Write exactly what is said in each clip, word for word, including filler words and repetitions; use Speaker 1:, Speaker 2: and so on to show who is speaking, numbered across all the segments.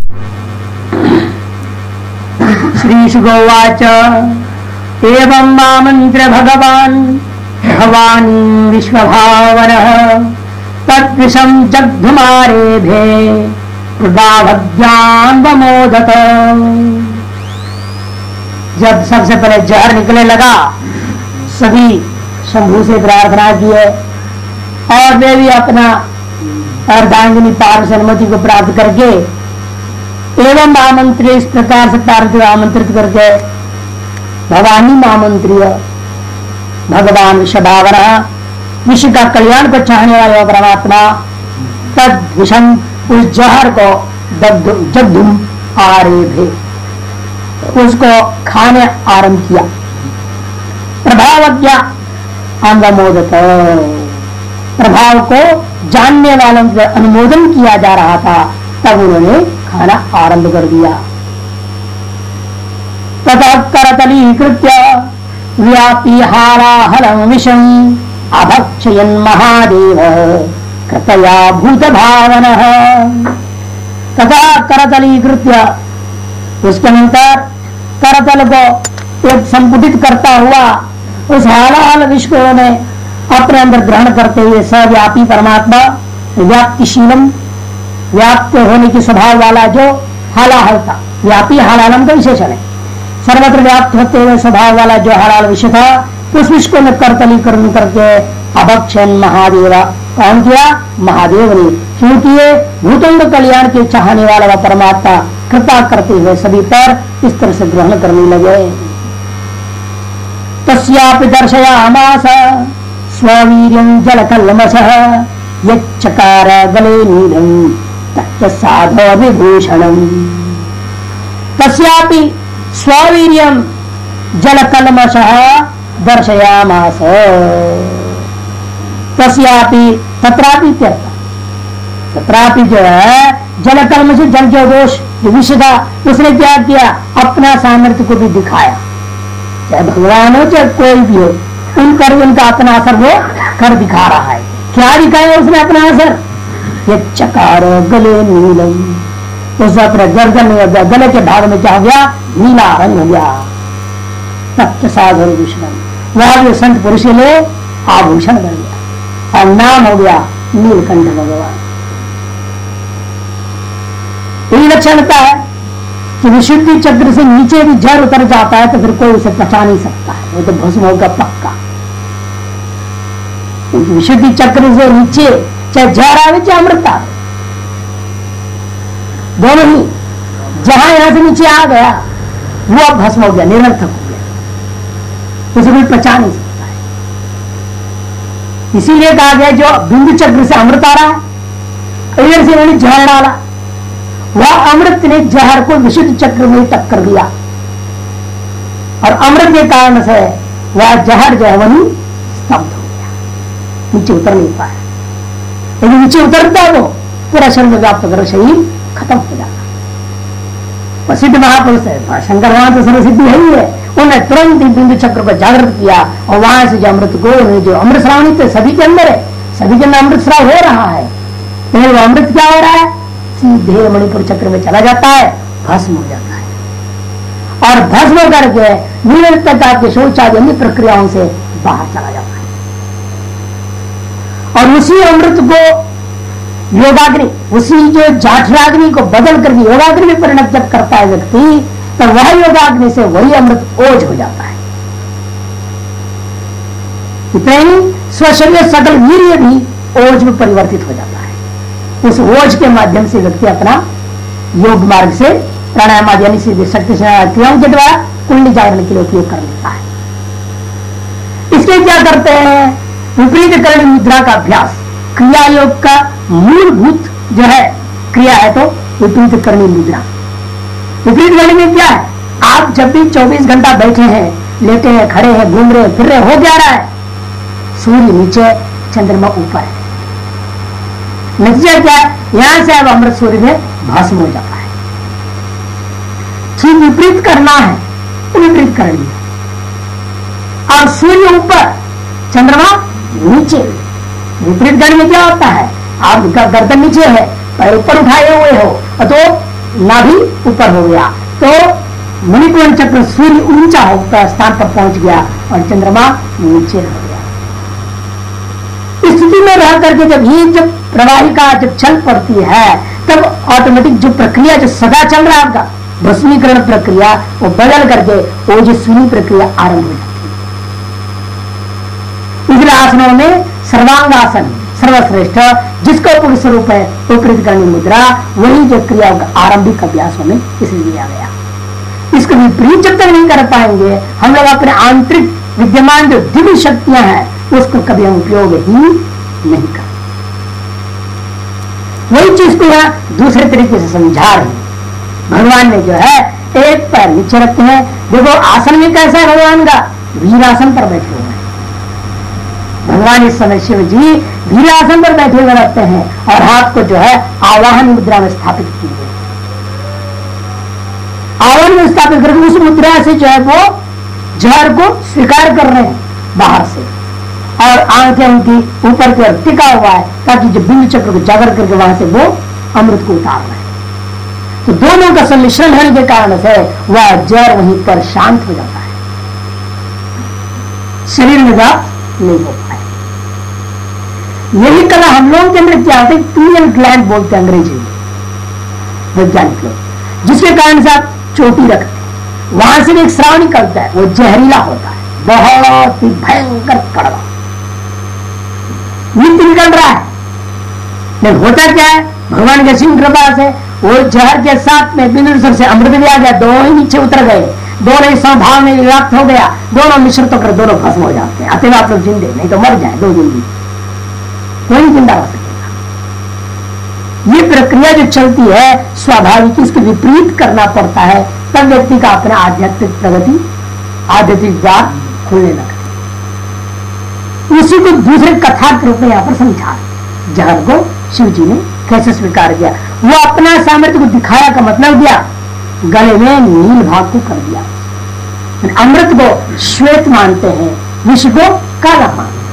Speaker 1: श्री शुगोवाच एवं मामन्त्र भगवान् भवान् विश्वभावनः तद्विषं जग्धुमारेभे प्रदाभज्ञान्वमोदत। जब सबसे पहले जहर निकलने लगा, सभी शंभू से प्रार्थना किए और वे भी अपना अर्धांगिनी पार्वती अनुमति को प्राप्त करके एवं आमंत्रित, इस प्रकार से पार्वती आमंत्रित करके भवानी आमंत्रिय भगवान विश्वभावना, विश्व का कल्याण को चाहने वाला परमात्मा, तद विषम, उस जहर को जगधुम आरेभे, उसको खाने आरंभ किया। प्रभावज्ञा अनुमोदत, प्रभाव को जानने वालों से अनुमोदन किया जा रहा था, तब उन्होंने खाना आरंभ कर दिया। ततः करतलीकृत्य व्यापी हाराहलं विषम अभक्षयन् महादेव कृतया भूत भावनः। तथा करतलीकृत्य, उसके अंतर करतल को एक संपुटित करता हुआ उस हालाहल विश्व में अपने अंदर ग्रहण करते हुए सव्यापी परमात्मा, व्याप्तिशीलम, व्याप्त होने की स्वभाव वाला जो हालाहल था, व्यापी हालाहलम का विशेषण है, सर्वत्र व्याप्त होते हुए स्वभाव वाला जो हालाहल विश्व था, उस विश्व में करतलीकरण करके अभक्षण महादेवा, कौन किया? महादेव ने। क्योंकि ये भूतों के कल्याण के चाहने वाला वह परमात्मा कृपा करते हुए सभी पर इस तरह से ग्रहण करने लगे। तस्यापि दर्शयामास स्ववीर्यं जलकल्मषः यच्चकार गले नीलम तच्च साधो विभूषणम। तस्यापि स्ववीर्यं जलकल्मषः दर्शयामास, तस्यापि तत्रापि त्यर्थ, तत्रापि जो है जलकल्मष, जल जो दोष जो विषय था, उसने क्या किया? अपना सामर्थ्य को भी दिखाया। चाहे भगवान हो चाहे कोई भी हो, उन पर उनका अपना असर वो कर दिखा रहा है। क्या दिखाया उसने अपना असर? ये चकार गले नीलम, उस अपने गर्दन में, गले के भाग में क्या हो गया? नीला रंग हो गया। तच्च साधु विभूषणम, वह भी संत पुरुष के लिए आभूषण बन गया और नाम हो गया नीलकंठ भगवान। यही लक्षणता है कि विशुद्धि चक्र से नीचे भी जड़ उतर जाता है तो फिर कोई उसे पचा नहीं सकता है, वो तो भस्म होगा पक्का। विशुद्धि चक्र से नीचे चाहे जड़ आवे चाहे अमृत आवे, दोनों ही, जहां यहां से नीचे आ गया वो अब भस्म हो गया, निरर्थक हो गया, उसे कोई पचा नहीं सकता है। इसीलिए कहा गया जो बिंदु चक्र से अमृत आ रहा है, इधर से उन्होंने जहर डाला, वह अमृत ने जहर को विशुद्ध चक्र में टक्कर दिया और अमृत के कारण से वह जहर जो है वही स्तब्ध हो गया, नीचे उतर नहीं पाया। यदि नीचे उतरता वो पूरा शरीर में व्याप्त कर शरीर खत्म हो जाता। प्रसिद्ध महापुरुष है शंकर भगवान तो सर्वसिद्धि है ही है, उन्होंने तुरंत ही बिंदु चक्र को जागृत किया और वहां से जो अमृत को, जो अमृत श्रावणी तो सभी के अंदर है, सभी के अंदर अमृत श्राव हो रहा है, तो वो अमृत क्या हो रहा है? सीधे मणिपुर चक्र में चला जाता है, भस्म हो जाता है और भस्म करके निरंतरता के शौच आदि अन्य प्रक्रियाओं से बाहर चला जाता है। और उसी अमृत को योगाग्नि, उसी जो जाठराग्नि को बदल करके योगाग्नि में परिणत जब करता है व्यक्ति, तो वह योगाग्नि से वही अमृत ओज हो जाता है। इतना ही स्वशरीर सकल वीर्य भी ओज में परिवर्तित हो जाता है। उस ओज के माध्यम से व्यक्ति अपना योग मार्ग से प्राणायाम आदि यानी सीधे शक्ति क्रियाओं के द्वारा कुंडली जागरण के लिए उपयोग कर लेता है। इसके क्या करते हैं? विपरीत करणी मुद्रा का अभ्यास, क्रिया योग का मूलभूत जो है क्रिया है तो विपरीत करणी मुद्रा। विपरीत करणी में क्या है? आप जब भी चौबीस घंटा बैठे हैं, लेटे हैं, खड़े हैं, घूम रहे, फिर रहे, हो क्या रहा है? सूर्य नीचे, चंद्रमा ऊपर है। नतीजा क्या है? यहां से अब अमृत सूर्य में भस्म हो जाता है। ठीक विपरीत करना है तो विपरीत करनी है। और सूर्य ऊपर, चंद्रमा नीचे। विपरीत करने में क्या होता है? आप गर्दन नीचे है, पैर ऊपर उठाए हुए हो तो नाभि ऊपर हो गया तो मणिपूर्ण चक्र सूर्य ऊंचा होकर स्थान पर पहुंच गया और चंद्रमा नीचे हो गया। स्थिति में रह करके जब ये जब प्रवाहिका जब चल पड़ती है तब ऑटोमेटिक जो प्रक्रिया जो सदा चल रहा है आपका भस्मीकरण प्रक्रिया वो बदल करके ओजस्विनी प्रक्रिया आरंभ हो जाती है। इसलिए आसनों में सर्वांगासन सर्वश्रेष्ठ जिसका पूर्ण स्वरूप है उपरीत करनी मुद्रा वही जो क्रिया का आरंभिक अभ्यासों में इसलिए लिया गया। इसको विपरीत जब तक नहीं कर पाएंगे हम लोग अपने आंतरिक विद्यमान जो दिव्य शक्तियां हैं उसको कभी हम उपयोग ही नहीं कर। वही चीज को यहां दूसरे तरीके से समझा रहे हैं। भगवान ने जो है एक पैर नीचे रखे हैं। देखो आसन में कैसा है भगवान का वीरासन पर बैठे हुए हैं। भगवान इस समय शिव जी वीरासन पर बैठे हुए रहते हैं और हाथ को जो है आवाहन मुद्रा में स्थापित किए हुए आवाहन में स्थापित करके उस मुद्रा से जो है वो जहर को स्वीकार कर रहे हैं बाहर से और आंखें उनकी ऊपर की ओर टिका हुआ है ताकि जो बिंदु चक्र को जागर करके वहां से वो अमृत को उतार रहे हैं। तो दोनों का सम्मिश्रण होने के कारण से वह जहर वहीं पर शांत हो जाता है, शरीर में व्याप्त नहीं हो पाए। यही कला हम लोगों के अंदर क्या होता है पीनियल ग्लैंड बोलते हैं अंग्रेजी में वैज्ञानिक लोग, जिसके कारण से आप चोटी रखते हैं वहां से भी एक स्राव निकलता है वो जहरीला होता है बहुत ही भयंकर कड़वा नित्य निकल रहा है। लेकिन होता क्या है भगवान के सिंह कृपा से वो जहर के साथ में बिंदु से अमृत भी आ गया, दोनों ही नीचे उतर गए, दोनों ही समभाव में व्याप्त हो गया, दोनों मिश्रित होकर दोनों भस्म हो जाते हैं। अतः आप लोग जिंदे नहीं तो मर जाए दो दिन भी कोई जिंदा हो सकेगा। ये प्रक्रिया जो चलती है स्वाभाविक इसके विपरीत करना पड़ता है तब व्यक्ति का अपना आध्यात्मिक प्रगति आध्यात्मिक द्वार खुलने लगता है। उसी को दूसरे कथा के रूप में यहां पर समझा जहर को शिव जी ने कैसे स्वीकार किया। वो अपना सामर्थ्य को दिखाया का मतलब दिया गले में नील भाग को कर दिया। अमृत को श्वेत मानते हैं विष को काला मानते हैं।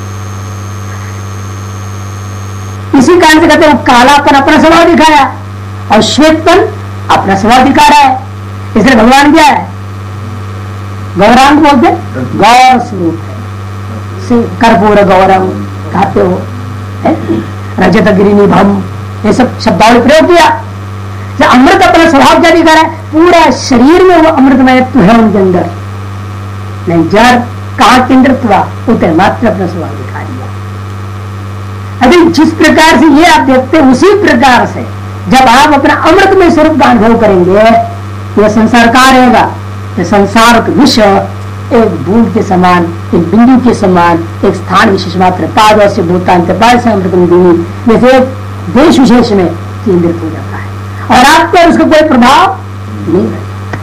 Speaker 1: इसी कारण से कहते हैं कालापन अपना स्वभाव दिखाया और श्वेतपन अपना स्वभाव दिखा रहा है। इसलिए भगवान क्या है गौरांग बोलते गौर स्वरूप है। कर्पूर गौरम कहते हो रजत गिरिनिभम ये सब शब्दावली प्रयोग किया। अमृत अपना स्वभाव क्या दिखा रहा है पूरा शरीर में वो अमृतमयत्व है उनके अंदर। नहीं जड़ कहा केंद्रित हुआ उतने मात्र अपना स्वभाव दिखा दिया। अभी जिस प्रकार से ये आप देखते हैं उसी प्रकार से जब आप अपना अमृतमय स्वरूप का अनुभव करेंगे यह संसार कहाँ रहेगा। संसार का विषय एक बूंद के समान एक बिंदु के समान एक स्थान विशेष मात्र ताजा से भूतान से अमृत जैसे देश विशेष में केंद्रित हो जाता है और आप पर उसका कोई प्रभाव नहीं रहता।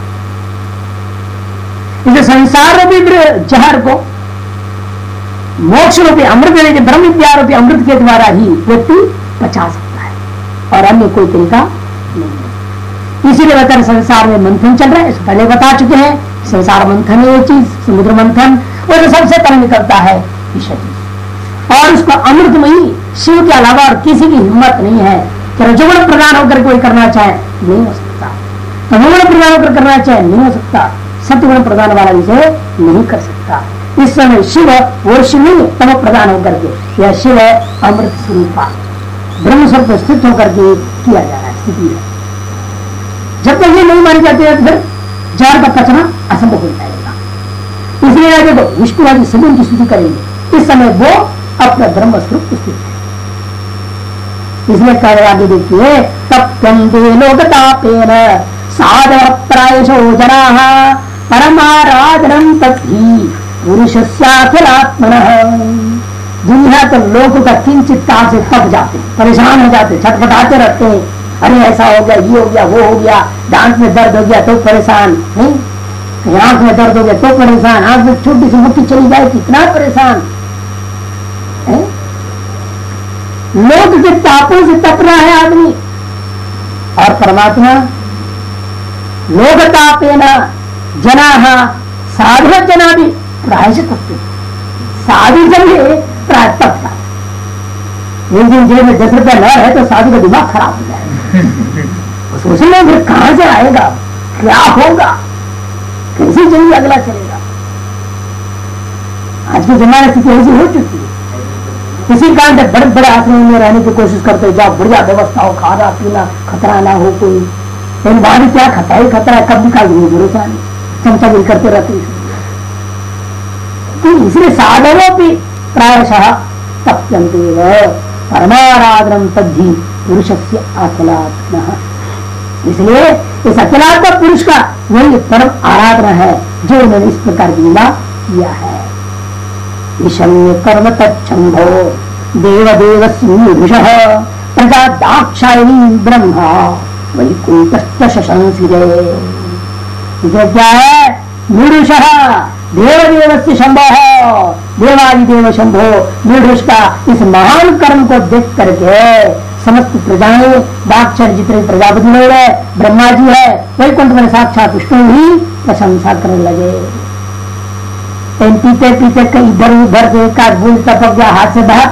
Speaker 1: इसे संसार रूपी जहर को मोक्ष रूपी अमृत ब्रह्म विद्या रूपी अमृत के द्वारा ही व्यक्ति बचा सकता है और अन्य कोई तरीका नहीं है। इसीलिए बता संसार में मंथन चल रहा है, इसको पहले बता चुके हैं। संसार मंथन है वो चीज समुद्र मंथन वो जो सबसे पहले निकलता है विषय और उसको अमृतमयी शिव के अलावा और किसी की हिम्मत नहीं है कि रजोगुण प्रदान होकर कोई करना चाहे नहीं हो सकता, तमोगुण प्रदान होकर करना चाहे नहीं हो सकता, सत्वगुण प्रदान वाला इसे नहीं कर सकता। इस समय शिव वो शिव नहीं तम प्रदान होकर के यह शिव है अमृत स्वरूपा ब्रह्म स्वरूप स्थित होकर के किया जा रहा है स्थिति है। जब तक ये नहीं मानी जाती है फिर जहर का पचना असंभव हो जाएगा। इसलिए देखो विष्णु आदि सभी उनकी स्तुति करेंगे इस समय वो अपना ब्रह्म स्वरूप स्थित है। इसलिए कह आगे देखिए तप्यं लोकतापेन साधव प्रायशो जनाः परमाराधनम तद्धि पुरुषस्याखिलात्मनः। दुनिया तो लोगों का किंचित ताप से तप जाते परेशान हो जाते छटपटाते रहते हैं। अरे ऐसा हो गया ये हो गया वो हो गया, दांत में दर्द हो गया तो परेशान नहीं, आंख में दर्द हो गया तो परेशान, आंख में छोटी सी मुट्ठी चली जाए कितना परेशान है? लोग के तापों से तप रहा है आदमी और परमात्मा लोग तापे न जना साधु जना भी प्रायश्चित तपते साधु जन भी प्राय तपता। एक दिन जेब में दस रुपया न है तो साधु का दिमाग खराब हो जाए सोचना फिर कहां से आएगा, क्या होगा, कैसे चलिए अगला चलेगा। आज के जमाने स्थिति ऐसी हो चुकी है। इसी कारण से बड़े बड़े आश्रम में रहने की कोशिश करते जाओ, बढ़िया व्यवस्था हो, खाना पीना खतरा ना हो कोई, लेकिन वहां भी क्या खतरा ही खतरा है, कब निकाल देंगे भरोसा नहीं, चमचागिरी करते रहते हैं। तो इसलिए साधनों भी प्रायशः तप्यन्ते परमाराधनम तद्धि पुरुष से अखिलात्मः। इसलिए इस अखिलात्मा पुरुष का वही परम आराधना है जो उन्होंने इस प्रकार लीला किया है। ईशन्य कर्म तच्छंभो देवदेव सिंह प्रजा दाक्षायणी ब्रह्मा वैकुंठ शशंसिरे। इसे क्या है, मूढ़ुषः देवदेव से शंभो, देवादिदेव शंभो। मूढ़ुष का इस महान कर्म को देख करके समस्त प्रजाएं, दाक्षर जितने प्रजापति लोग है, ब्रह्मा जी है, वैकुंठ में साक्षात विष्णु ही प्रशंसा करने लगे। पीते पीते कहीं इधर उधर से एक आध बूंद टपक गया हाथ से बाहर,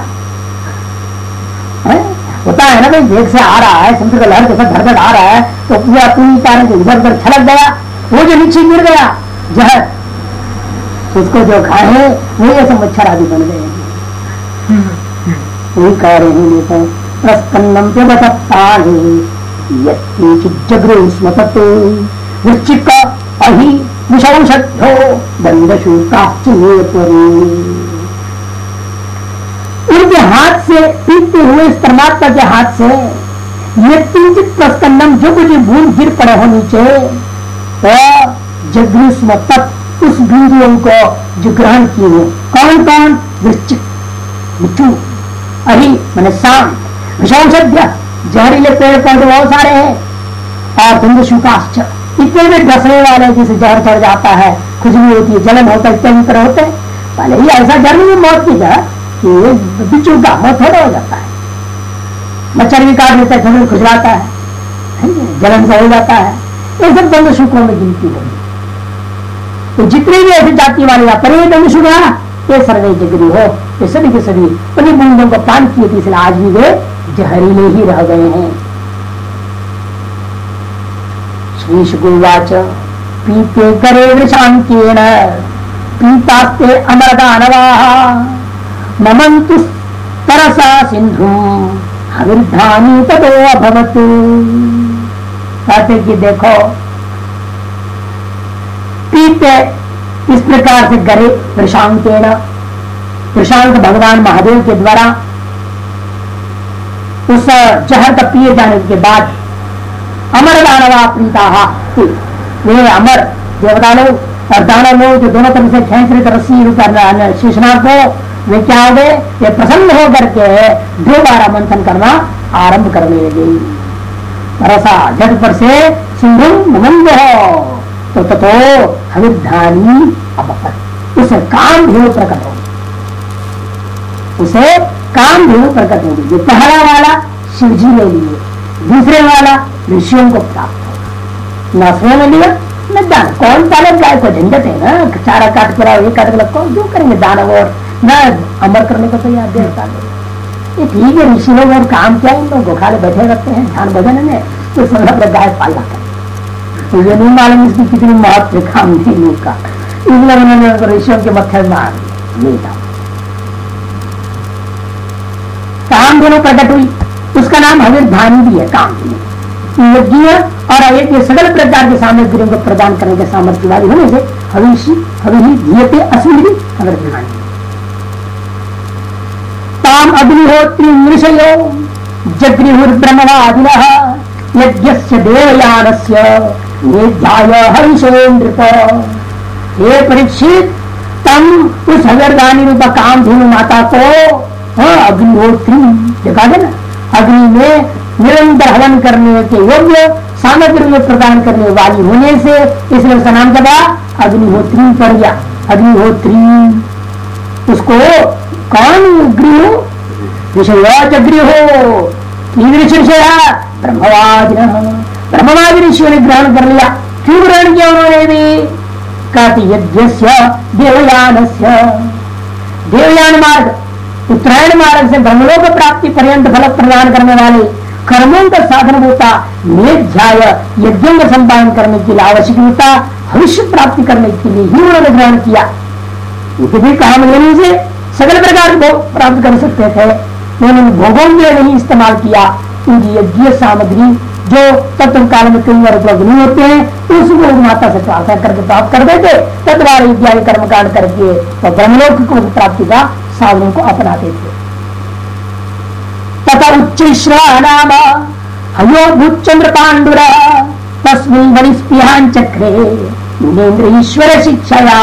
Speaker 1: होता है ना भाई, वेग से आ रहा है, समुद्र का लहर के साथ धड़धड़ आ रहा है, तो पूरा पूरी कारण से इधर उधर छलक गया, वो जो नीचे गिर गया जहर, उसको जो खाए वही ऐसे मच्छर आदि बन गए। वही कह रहे हैं तो प्रस्कन्नम पे बता जगृ स्मृत वृश्चिक अहि विषौषध्यो दंडशु उनके हाथ से पीते हुए इस परमात्मा के हाथ से ये किंचित प्रस्कन्नम जो कुछ बूंद गिर पड़े हो नीचे, तो जगृ स्मृत उस बिंदुओं को जो ग्रहण किए हुए कौन कौन, वृश्चिक मिट्टू, अहि मैंने शाम, विषौषध्य जहरीले पेड़ पौधे बहुत सारे हैं, और दंडशुकाश्च इतने में डसने वाले जिसे जहर चढ़ जाता है, खुजली होती है, जलन होता है, इत्यादि तरह होते हैं। पहले ही ऐसा जहर में मौत की जगह कि बिच्छू का मौत थोड़ा हो जाता है, मच्छर भी काट लेता है, झगड़ खुजलाता है, जलन से हो जाता है, ये सब दंडशुकों में गिनती होगी। तो जितने भी ऐसी जाति वाले पर ये दंडशुका ये सर्वे जगरी हो, ये सभी के सभी उन्हीं बूंदों को पान किए थे, इसलिए आज भी वे जहरीले ही रह गए हैं। श्री शुकुवाच पीते करे वृषांकेन पीतास्ते अमरदानवाः नमन्तु तरसा सिंधु हविर्धानी ततो अभवत्। कहते कि देखो पीते इस प्रकार से गरे वृषांकेन, वृषांक भगवान महादेव के द्वारा उस जहर का पिए जाने के बाद अमर दानवा प्रीता, वे अमर देवता लोग और दानव लोग जो दोनों तरफ से खींच रहे रस्सी शेषनाग को, वे क्या हो गए, वे प्रसन्न होकर के दोबारा मंथन करना आरंभ करने लगे। रसा झट पर से सिंधु नमंद हो तो ततो हविर्धानी अपपत, उसे काम भी प्रकट होगी, उसे काम भी प्रकट होगी। जो पहला वाला शिव जी ने लिए, दूसरे वाला ऋषियों को प्राप्त होगा। न स्वयं लिया न दान, कौन पाले गाय को झंझट है ना, चारा काट कर ये काट कर कौन जो करेंगे दानव, और न अमर करने को तैयार देवता लोग। ये ठीक है, ऋषि लोग और काम क्या इन लोग खाले बैठे रहते हैं ध्यान भजन में, तो समझ गाय पाला कर, तो ये नहीं मालूम इसकी कितनी महत्व काम थी लोग का, इसलिए उन्होंने ऋषियों के मत्थे मार दिया। काम दोनों प्रकट हुई, उसका नाम हविर्धानी भी है, काम यज्ञ और अयज्ञ सगल प्रकार के सामग्रियों को प्रदान करने के सामर्थ्य वाली होने से हविषी हवि धीयते अस्मिन् भी हविर्धानी। ताम अग्निहोत्री नृषयो जगृहुर्ब्रह्मवादिनः यज्ञस्य देवयानस्य निध्याय हविषेन्द्रप। हे परीक्षित, तम उस हविर्धानी रूप कामधेनु माता को अग्निहोत्री देखा देना, अग्नि में निरंतर हवन करने के योग्य सामग्री में प्रदान करने वाली होने से इसलिए उसका नाम क्या अग्निहोत्री पड़ गया। अग्निहोत्री उसको कौन गृह विषय गृह ब्रह्मवादी ब्रह्मवादी ऋषियों ने ग्रहण कर लिया। क्यों ग्रहण किया उन्होंने भी, कहती यज्ञस्य देवयानस्य, देवयान मार्ग उत्तरायण मार्ग से ब्रह्मलोक प्राप्ति पर्यंत फल प्रदान करने वाले कर्मों का साधन होता, निध्याय यज्ञों का संपादन करने के लिए आवश्यक होता, भविष्य प्राप्ति करने के लिए ही उन्होंने ग्रहण किया। भी काम लेने से सकल प्रकार भोग प्राप्त कर सकते थे, उन्होंने भोगों के नहीं इस्तेमाल किया। उनकी यज्ञ सामग्री जो तत्व काल में कई बार उपलब्ध नहीं होते हैं, उसको माता से प्रार्थना करके प्राप्त कर देते, तत्वार इत्यादि कर्मकांड करके और ब्रह्मलोक को प्राप्ति का साधनों को अपनाते थे। तथा उच्च श्रवानाम हयो भूचंद्र पांडुरा तस्मिन् वनिस्पृहां चक्रे मुनीन्द्र ईश्वर शिक्षया।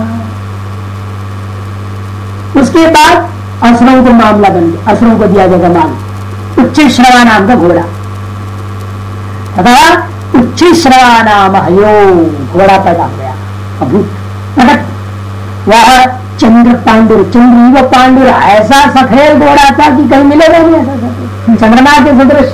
Speaker 1: उसके बाद असुरों को मामला बन गया, असुरों को दिया जाएगा मान उच्च श्रवा नाम का घोड़ा, तथा उच्च श्रवा नाम हयो घोड़ा पैदा हो गया अभूत प्रकट। वह चंद्र पांडुर चंद्र पांडुर ऐसा सफेद घोड़ा था कि कहीं मिलेगा नहीं ऐसा सफेद, चंद्रमा के सदृश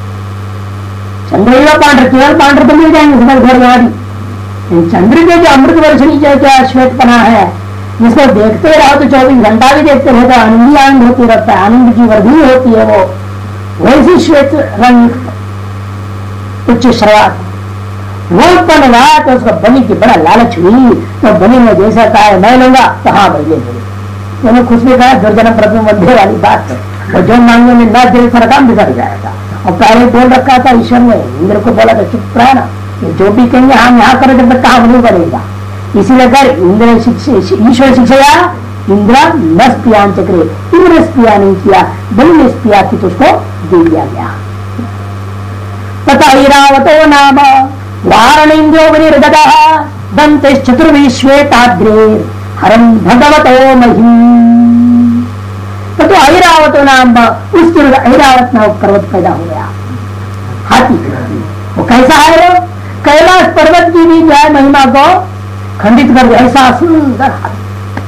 Speaker 1: चंद्र पांडुर, केवल पांडुर तो मिल जाएंगे सफेद घोड़े। चंद्र के जो अमृत वर्षणी जो क्या श्वेत पना है, जिसको देखते रहो तो चौबीस घंटा भी देखते रहो तो आनंद आनंद होती रहता है, आनंद की वृद्धि होती है, वो वैसी श्वेत रंग उच्च श्रवात वो उत्पन्न हुआ तो उसको बलि की बड़ा लालच हुई, तो बलि ने जैसा कहा है मैं लूंगा तो हाँ भाई ले लो। उन्होंने खुश भी कहा दुर्जन प्रथम मध्य वाली बात है, और जो मांगने में न दिल पर काम बिगड़ जाएगा। और पहले बोल रखा था ईश्वर ने, इंद्र को बोला था चुप रहना, जो भी कहेंगे हम यहाँ करें जब तक काम नहीं बनेगा। इसीलिए कर इंद्र ईश्वर शिक्षया इंद्र न स्पियान चक्रे, इंद्र स्पिया नहीं किया, बलि ने स्पिया की तो उसको दे दिया गया। तथा ऐरावतो नाम वारणेन्द्रो विनिर्गतः दंते चतुर्भि श्वेताग्रे हरं भगवतो महिम्। तो ऐरावतो नाम उसके ऐरावत नाम पर्वत पैदा हो गया, हाथी। वो कैसा है? वो कैलाश पर्वत की भी जो है महिमा को खंडित कर दिया, ऐसा सुंदर हाथी।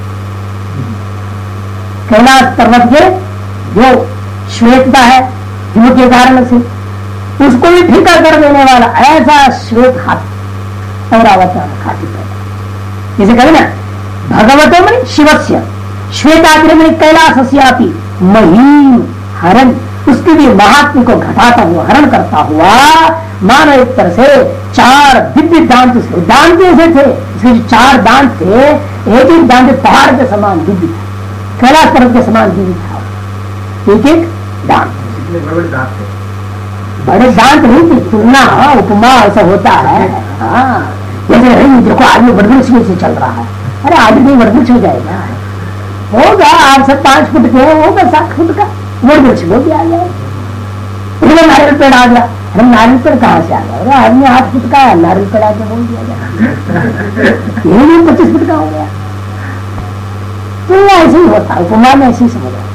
Speaker 1: कैलाश पर्वत के जो श्वेतता है हिम के कारण से उसको भी फीका कर देने वाला ऐसा श्वेत हाथी ऐरावत हाथी पैदा। इसे कहे ना भगवतो में शिवस्य श्वेताग्र में कैलाशस्यापि महीम हरण, उसके भी महात्म्य को घटाता हुआ हरण करता हुआ मानो एक तरह से चार दिव्य दांत, दांत ऐसे थे, इसके जो चार दांत थे एक एक दांत पहाड़ के समान दिव्य था, कैलाश पर्वत के समान दिव्य था, एक एक दांत बड़े दांत थे, बड़े दांत नहीं थी, तुलना उपमा ऐसा होता है। हाँ जैसे देखो आदमी वृक्ष से चल रहा है, अरे आदमी वृक्ष हो जाएगा, होगा आठ से पांच फुट के होगा सात फुट का वृक्ष वो भी आ जाए। नारियल पेड़ आ गया, हम नारियल पेड़ कहाँ से आ गया? अरे आदमी आठ फुट का है, नारियल पेड़ आके बोल दिया गया ये भी पच्चीस फुट का हो गया। तो ऐसे ही होता है, उपमा में ऐसे ही समझ रहा।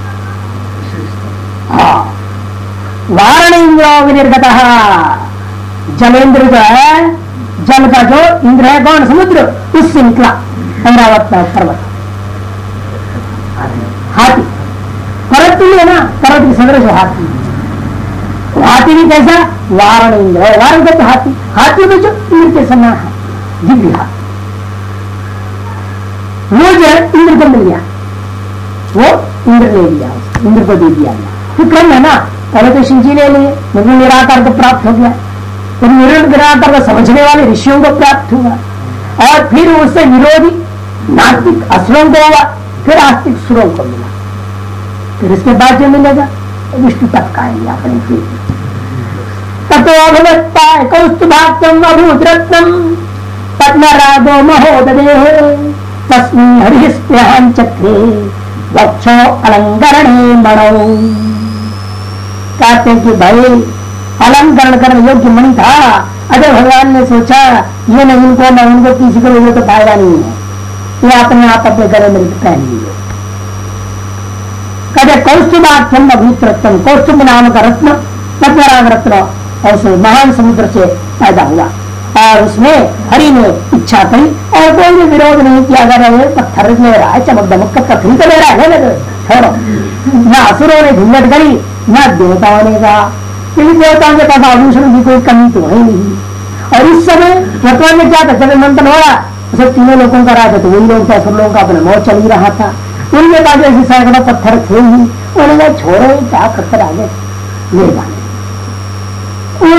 Speaker 1: हाँ वारणेन्द्र विनिर्गत, जलेंद्र जो है जल का जो इंद्र है कौन? समुद्र, उससे निकला ऐरावत पर्वत हाथी। पर्वत भी है ना, पर्वत की सदृश हाथी। हाथी भी कैसा? वारण इंद्र, वारण का हाथी, हाथी में जो इंद्र के समान है दिव्य हाथी, वो जो है इंद्र को मिल गया, वो इंद्र ले लिया, इंद्र को दे दिया गया। फिर क्रम है ना, पहले तो शिव जी ले लिए, निर्गुण निराकार को प्राप्त हो गया, फिर निर्गुण निराकार को समझने वाले ऋषियों को प्राप्त हुआ, और फिर उससे विरोधी नास्तिक असुरों को हुआ, फिर आस्तिक सुरों को मिला, फिर इसके बाद जो मिलेगा विष्णु तक का है अपने जीवन। ततो अभवत्ता कौस्तुभाक्यम अभूतरत्नम पद्मरागो महोदधे तस्मिन् हरिस्पृहां चक्रे वक्षो अलंकरणे मणौ। कहते हैं कि भाई अलंकरण करने योग्य मणि था, अगर भगवान ने सोचा ये नहीं इनको न उनको किसी को ये तो फायदा नहीं है, ये अपने आप अपने गले में पहन लीजिए। कहते कौस्तुभाख्यम अभूत रत्न, कौस्तुभ नाम का रत्न पद्मराग रत्न और उस महान समुद्र से पैदा हुआ, और उसमें हरि ने इच्छा करी और कोई भी विरोध नहीं किया। अगर पत्थर ले रहा है, चमक दमक का पत्थर तो ले रहा है, ले छोड़ो। न असुरों ने झुंझट करी, न देवताओं ने कहा, क्योंकि देवताओं के पास आभूषण की कोई कमी तो है नहीं। और इस समय वर्तमान में क्या था, जब मंथन हो रहा उसे तीनों लोगों का रहा था, तो वही लोग थे असुर लोगों का अपना मौत चल ही रहा था। उनके पास ऐसे सैकड़ों पत्थर थे ही, उन्होंने छोड़ो क्या पत्थर आगे ले जाने,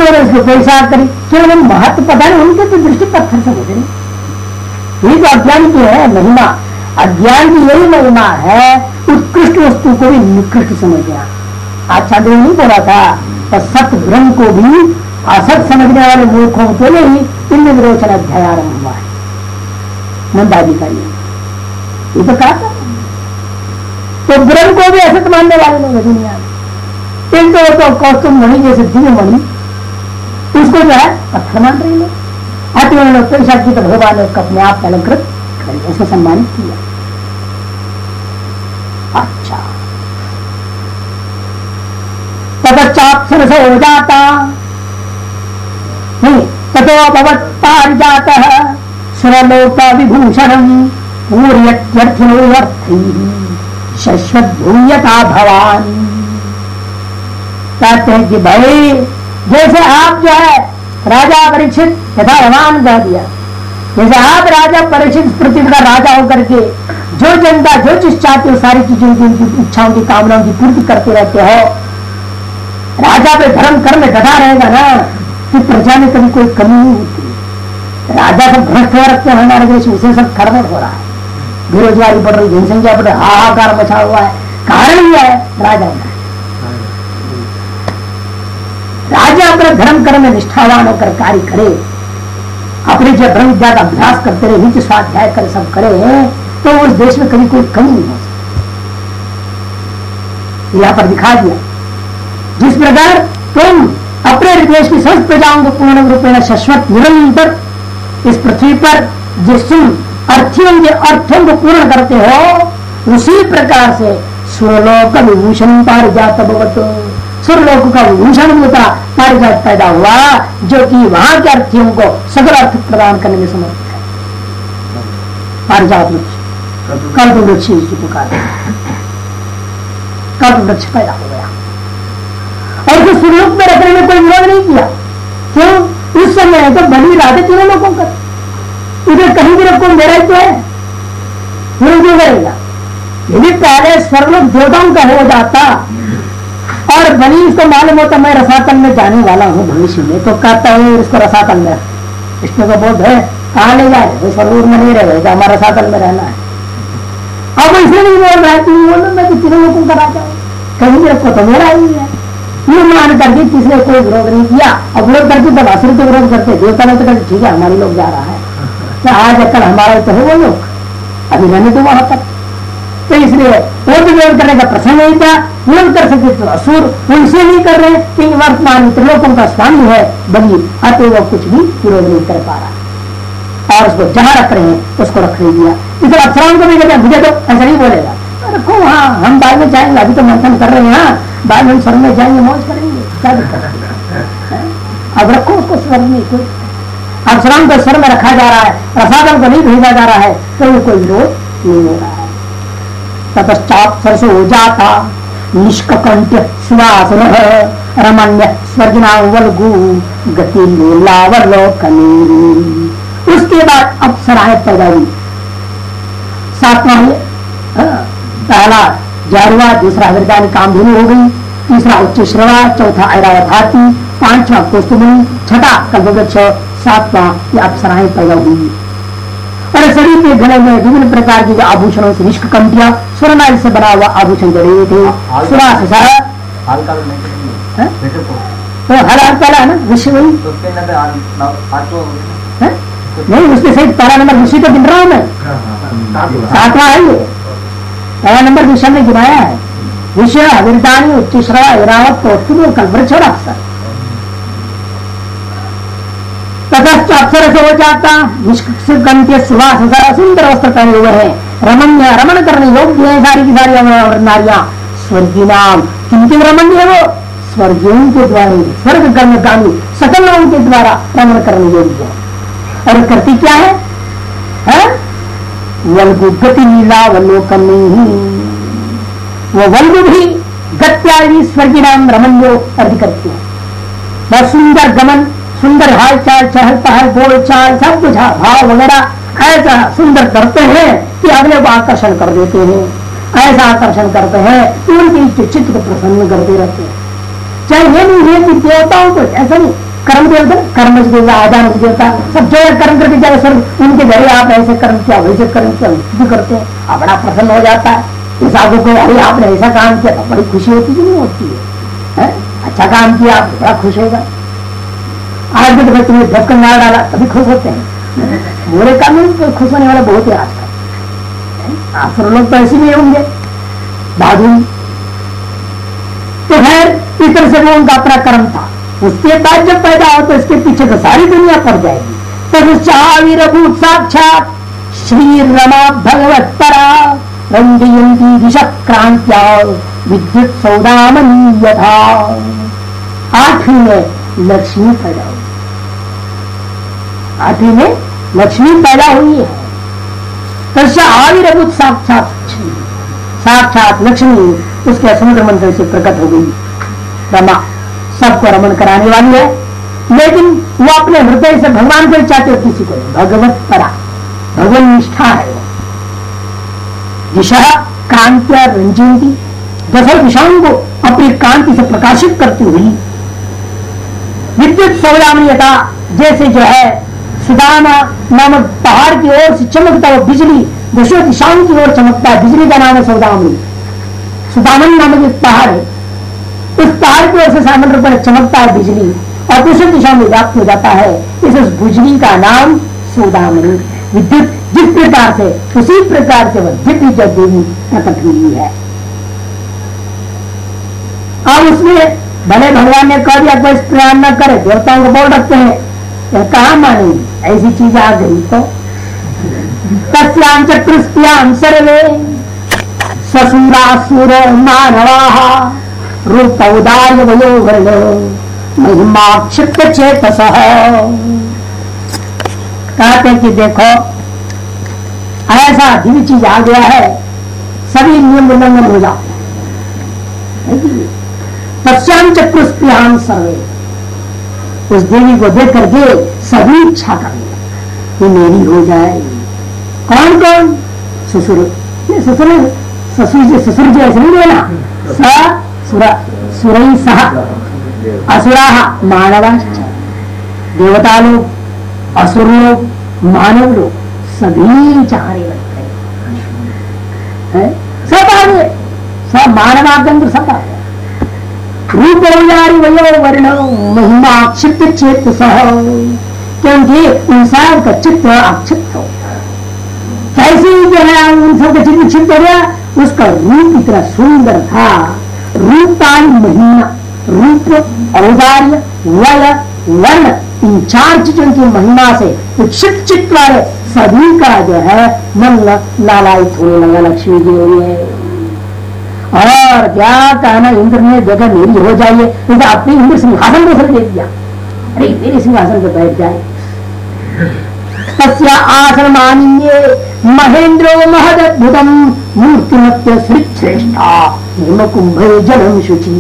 Speaker 1: उन्होंने उसको पेशाब करी, केवल महत्व पता नहीं, उनके तो दृष्टि पत्थर से हो गई। ये तो अज्ञान की है महिमा, अज्ञान की यही महिमा है, उत्कृष्ट वस्तु को भी निकृष्ट समझना। अच्छा देव नहीं बोला था, पर सत्य ब्रह्म को भी असत समझने वाले मूर्खों के लिए ही इंद्र विरोचन अध्याय आरंभ हुआ है। नंदाजी का ये तो कहा था, तो ब्रह्म को भी असत मानने वाले लोग हैं दुनिया में। एक तो कौस्तुभ मणि जैसे दिव्य मणि, उसको जो है पत्थर मान रहे लोग। आते वाले लोग पेशा की तो भगवान ने उसको अपने आप अलंकृत कर ऐसे सम्मानित किया। अच्छा, तपच्चाप सरस हो जाता नहीं, ततो भवत् पारिजातः सुरलोका विभूषणम् पूर्यत्यर्थिनो अर्थैः शाश्वत भूयता भवान। कहते हैं कि भाई जैसे आप जो है राजा परीक्षित यथा रमान कह दिया, जैसे आप राजा परीक्षित पृथ्वी का राजा होकर के जो जनता जो चीज चाहती हो सारी चीजों की इच्छाओं की कामनाओं की पूर्ति करते रहते हो, राजा पे धर्म कर्म डटा रहेगा ना कि प्रजा में कभी कोई कमी नहीं होती। राजा सब भ्रष्ट हो रखते हैं हमारे देश में, उसे सब खरबड़ हो रहा है, बेरोजगारी बढ़ रही, जनसंख्या बढ़ रही, हाहाकार मचा हुआ है। कारण यह है राजा है। राजा अपना धर्म कर्म में निष्ठावान होकर कार्य करे, अपने जब ब्रह्म विद्या का अभ्यास करते रहे, नित्य स्वाध्याय कर सब करे, तो उस देश में कभी कोई कमी नहीं हो सकती। यहां पर दिखा दिया जिस प्रकार तुम अपने देश की समस्त प्रजाओं को पूर्ण रूप में शाश्वत निरंतर इस पृथ्वी पर जिस अर्थियों के अर्थों को पूर्ण करते हो, उसी प्रकार से सुरलोक विभूषण पारिजात भवत, सुरलोक का विभूषण होता पारिजात पैदा हुआ, जो कि वहां के अर्थियों को सगल अर्थ प्रदान करने में समर्थ है। पारिजात वृक्ष कल्प वृक्ष की पुकार, कल्प वृक्ष पैदा हो गया और उस सुरलोक में रखने में कोई विरोध नहीं किया। क्यों? उस समय तो बलि राधे तीनों लोगों का, उधर कहीं भी रखो मेरा ही तो है, विरोध क्यों करेगा? यदि पहले स्वर्गलोक देवताओं का हो जाता और बलि इसको मालूम होता मैं रसातल में जाने वाला हूँ भविष्य में, तो कहता है इसको रसातल में, इसमें तो बोध है कहाँ ले जाए, वो स्वर्ग में नहीं रहेगा, हमारा रसातल में रहना है। अब इसलिए नहीं बोल रहा है, तुम बोलो मैं तो तीनों लोगों का राजा हूँ, कहीं भी रखो तो मेरा ही है। ये मान करके किसने कोई विरोध नहीं किया। अब विरोध करके जब असुर तो विरोध करते, देवता ने तो कहते ठीक है हमारे लोग जा रहा है, क्या आज कल हमारा तो है वो लोग, अभी रहने तो वहां तक, तो इसलिए वो भी विरोध करने का प्रश्न नहीं था। विरोध कर सकते तो असुर वो इसलिए नहीं कर रहे कि वर्तमान त्रिलोकों का स्वामी है बलि, अतः वो कुछ भी विरोध नहीं कर पा रहा और उसको जहां रख रहे हैं उसको रख नहीं दिया। इसलिए अफसरान को भी कहते मुझे तो ऐसा नहीं बोलेगा, रखो हाँ हम बाद में जाएंगे, अभी तो मंथन कर रहे हैं, बाद में स्वर्ग में जाएंगे मौज करेंगे, क्या दिक्कत है? अब रखो उसको स्वर्ग में, कोई अफसरान को स्वर्ग में रखा जा रहा है, रसातल को नहीं भेजा जा रहा है, तो कोई विरोध नहीं हो रहा है। ततश्चात सरसो हो जाता निष्कंट्य सुवासन रमण्य स्वर्गिना वल्गु गति लीलावलोकनी। उसके बाद अप्सराएं पैदा हुई। सातवां पहला जारुआ, दूसरा हृदय कामधेनु हो गई, तीसरा उच्च श्रवा, चौथा ऐरावत हाथी, पांचवा कौस्तुभमणि, छठा कल्पवृक्ष, सातवां ये अप्सराएं पैदा हुई। और शरीर के गले में विभिन्न प्रकार के आभूषणों से निष्कंठिया स्वरनाल से बना हुआ आभूषण जड़े हुए थे। सुरा तो हर हाल पहला है ना विषय वही नहीं, उसके सहित पहला नंबर विषय तो गिन रहा हूं मैं, सातवां है ये पहला नंबर विषय में गिनाया है। विषय अविरदानी उच्चश्रा ऐरावत कौस्तुभ कल्पवृक्ष और अप्सर। ततश्च अप्सर से हो जाता निष्कंठ्य सुवास, सुंदर वस्त्र पहने हुए हैं, रमण्य रमण करने योग्य है सारी की सारी नारियां, स्वर्गीय नाम किनके रमण्य है वो स्वर्गीयों के द्वारा, स्वर्ग कर्मगामी सकल लोगों के द्वारा रमण करने योग्य है। और करती क्या है, है? वल्गु गति लीला वलोकनी, वो वल्गु भी गत्यादि स्वर्गीय नाम रमण्यो अर्थ करती है। बहुत सुंदर गमन, सुंदर हाल चाल, चहल पहल, बोल चाल, सब कुछ भाव वगैरह ऐसा सुंदर करते हैं कि अगले को आकर्षण कर देते हैं, ऐसा आकर्षण करते हैं कि उनके चित्त को प्रसन्न करते रहते हैं। चाहे ये नहीं है कि देवताओं को, ऐसा नहीं, कर्म देवता, कर्मज देवता, आजान देवता, सब जो कर्म करके जाए सर उनके घरे आप ऐसे कर्म किया वैसे कर्म किया भी करते हैं, आप बड़ा प्रसन्न हो जाता है। इस आगे को अरे आपने ऐसा काम किया तो बड़ी खुशी होती है, नहीं होती है, है? अच्छा काम किया आप बड़ा खुश होगा। आज भी तो तुम्हें ढक्कन मार डाला तभी खुश होते हैं, बुरे काम में तो खुश होने वाला बहुत है आजकल। आसुर लोग तो ऐसे नहीं होंगे बादुल। तो खैर इस तरह से वो उनका अपना कर्म था। उसके बाद जब पैदा हो तो इसके पीछे तो सारी दुनिया पड़ जाएगी। तो चावीरभूत साक्षात श्री रमा भगवत परा रंजयंती दिशा क्रांत्या विद्युत सौदामनी यथा। आठवीं में लक्ष्मी पैदा हुई, आठवीं में लक्ष्मी पैदा हुई है। तस्या आविर्भूत साक्षात साक्षात लक्ष्मी उसके समुद्र मंत्र से प्रकट हो गई। रमा सबको रमण कराने वाली है, लेकिन वो अपने हृदय से भगवान को चाहते हो, किसी को भगवत परा भगवान निष्ठा है। वो दिशा कांत्या रंजयंती दसों दिशाओं को अपनी कांति से प्रकाशित करती हुई विद्युत सौदामनीयता जैसे जो है सुदामा नामक पहाड़ की ओर से चमकता हुआ बिजली दसों दिशाओं की ओर चमकता है। बिजली का नाम है सौदामनी। सुदामन नामक एक पहाड़ है, उस पहाड़ की ओर से सामान्य रूप में चमकता है बिजली और दूसरी दिशा में व्याप्त हो जाता है। इस बिजली का नाम सौदामनी। विद्युत जिस प्रकार से उसी प्रकार से वह दिव्य जब देवी प्रकट हुई है। अब उसमें भले भगवान ने कह दिया कोई प्रयाण न करे, देवताओं को बोल रखते हैं, तो कहा मानेंगे ऐसी चीज आ गई तो। तस्यां चतुष्प्यां सर्वे ससुरासुर मानवाः रूपौदार्य वयोवर्ण महिमा क्षिप्त चेतसः। कहते कि देखो ऐसा दिव्य चीज आ गया है, सभी नियम उल्लंघन हो जाते हैं। तस्यां चतुष्प्यां सर्वे, उस देवी को देख करके सभी इच्छा करेंगे कि मेरी हो जाए। कौन कौन? ससुर, ससुर ससुर जी ससुर जी ऐसे नहीं बोला, सुरई सह असुरा मानवा, देवता लोग असुर लोग मानव लोग सभी चाहने लगते हैं, सब आ गए, सब मानवागंध सब आ गए। रूप वयो वर्ण महिमा क्षिप्त चेत सह, क्योंकि उन सब का चित्त अक्षिप्त हो, कैसे जो है उन सब का चित्त क्षिप्त हो गया। उसका रूप इतना सुंदर था, रूपान महिमा, रूप औदार्य वय वर्ण, इन चार चीजों की महिमा से क्षिप्त चित्त वाले सभी का जो है मन लालायित होने लगा लक्ष्मी जी हुई। और क्या कहना, इंद्र ने देखा मेरी हो जाइए, तो अपने इंद्र सिंहासन को दे दिया, अरे मेरे सिंहासन पे बैठ जाए। तस्या आसन मानिन्ये महेंद्रो महदद्भुतम मूर्तिमत्य श्रीश्रेष्ठा हिमकुंभे जलम शुचि।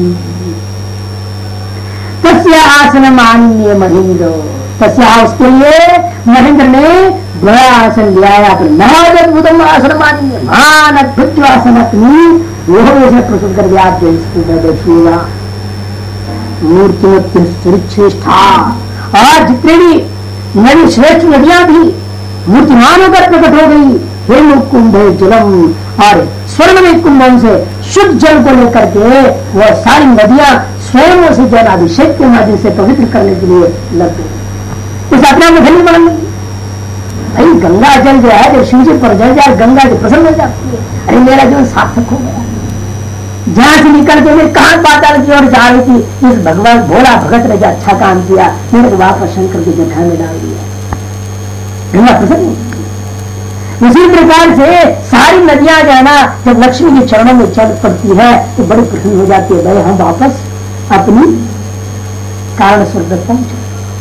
Speaker 1: तस्या आसन मानिन्ये महेंद्र, तस्या उसके लिए महेंद्र ने बड़ा आसन लिया है, अपने महदद्भुतम आसन मानिन्ये, महान अद्भुत जो आसन अपनी वो उसे प्रस्तुत कर दिया। आप जो इसको देखिएगा, मूर्तिमत्य श्रेष्ठा, और जितने भी नदी श्रेष्ठ नदियां भी मूर्तिमान होकर प्रकट हो गई। हिम कुंभ जलम, और स्वर्ण में कुंभों से शुद्ध जल को लेकर के वह सारी नदियां स्वयं से जल अभिषेक के माध्यम से पवित्र करने के लिए लग गई। उस अपना में धनी मान लगी। भाई गंगा जल जो है जब शिव जी पर जल जाए गंगा जी प्रसन्न हो जाती है, अरे मेरा जीवन सार्थक हो गया। जहां से निकल के मैं कहां पाताल की ओर जा रही थी, इस भगवान भोला भगत ने जो अच्छा काम किया, मेरे को वापस शंकर की जगह में डाल दिया, गंगा प्रसन्न। उसी प्रकार से सारी नदियां जो है ना जब लक्ष्मी के चरणों में चल पड़ती है तो बड़ी प्रसन्न हो जाती है, भाई हम वापस अपनी कारण स्वर्ग तक पहुंचे।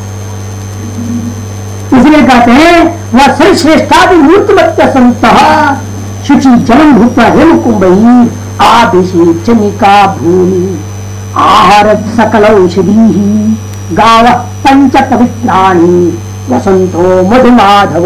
Speaker 1: इसलिए कहते हैं वह सर्वश्रेष्ठा भी मूर्तिमत्य संत शुचि जलम भूता हिम कुंभई आभिषेक चनिका भूमि आहार सकल औषधि गाव पंच पवित्राणि वसंतो मधुमाधव।